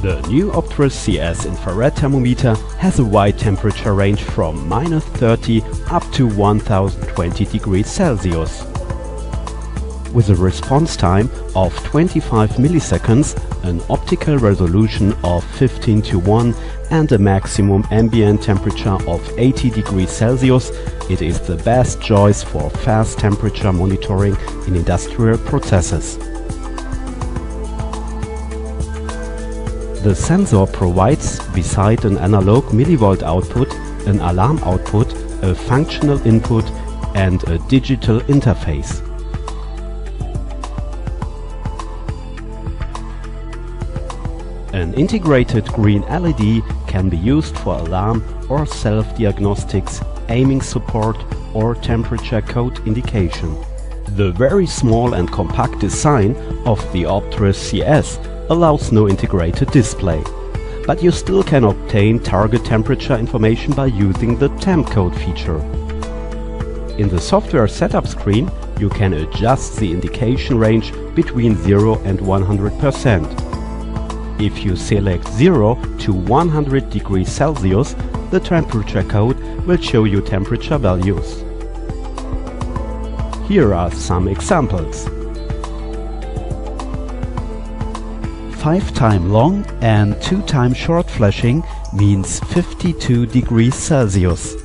The new Optris CS infrared thermometer has a wide temperature range from -30 up to 1020 degrees Celsius. With a response time of 25 milliseconds, an optical resolution of 15:1 and a maximum ambient temperature of 80 degrees Celsius, it is the best choice for fast temperature monitoring in industrial processes. The sensor provides, beside an analog millivolt output, an alarm output, a functional input and a digital interface. An integrated green LED can be used for alarm or self-diagnostics, aiming support or temperature code indication. The very small and compact design of the Optris CS allows no integrated display, but you still can obtain target temperature information by using the temp code feature. In the software setup screen, you can adjust the indication range between 0 and 100%. If you select 0 to 100 degrees Celsius, the temperature code will show you temperature values. Here are some examples. 5x long and 2x short flashing means 52 degrees Celsius.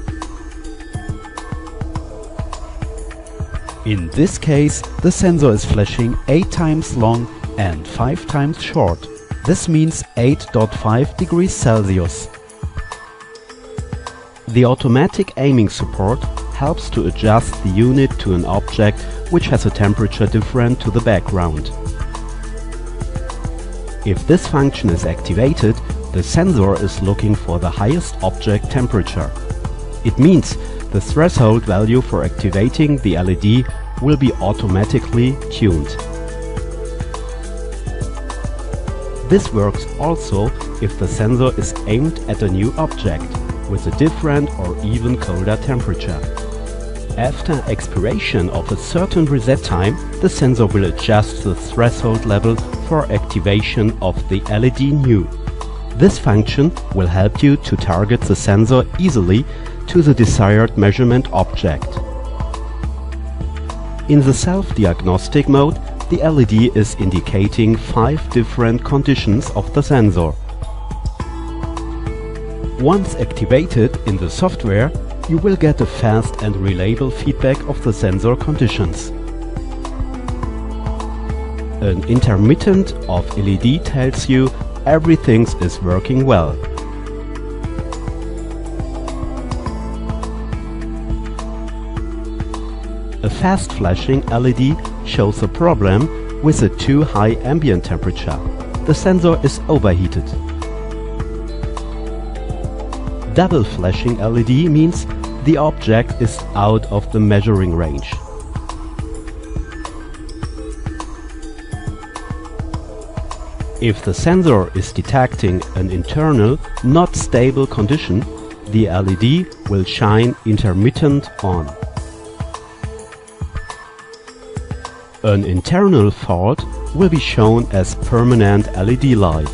In this case, the sensor is flashing 8x long and 5x short. This means 8.5 degrees Celsius. The automatic aiming support helps to adjust the unit to an object which has a temperature different to the background. If this function is activated, the sensor is looking for the highest object temperature. It means the threshold value for activating the LED will be automatically tuned. This works also if the sensor is aimed at a new object with a different or even colder temperature. After expiration of a certain reset time, the sensor will adjust the threshold level for activation of the LED new. This function will help you to target the sensor easily to the desired measurement object. In the self-diagnostic mode, the LED is indicating 5 different conditions of the sensor. Once activated in the software, you will get a fast and reliable feedback of the sensor conditions. An intermittent of LED tells you everything is working well. A fast flashing LED shows a problem with a too high ambient temperature. The sensor is overheated. Double flashing LED means the object is out of the measuring range. If the sensor is detecting an internal, not stable condition, the LED will shine intermittent on. An internal fault will be shown as permanent LED light.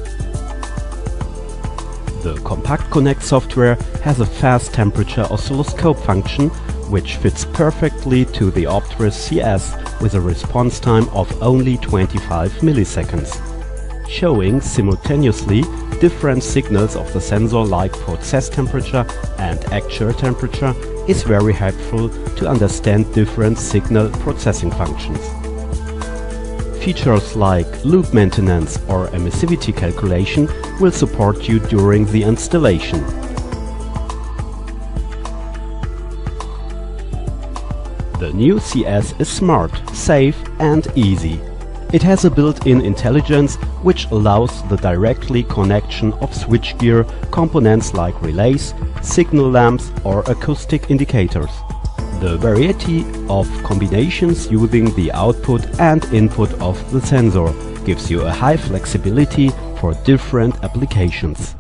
The Compact Connect software has a fast temperature oscilloscope function which fits perfectly to the Optris CS with a response time of only 25 milliseconds. Showing simultaneously different signals of the sensor like process temperature and actual temperature is very helpful to understand different signal processing functions. Features like loop maintenance or emissivity calculation will support you during the installation. The new CS is smart, safe and easy. It has a built-in intelligence which allows the directly connection of switchgear components like relays, signal lamps or acoustic indicators. The variety of combinations using the output and input of the sensor gives you a high flexibility for different applications.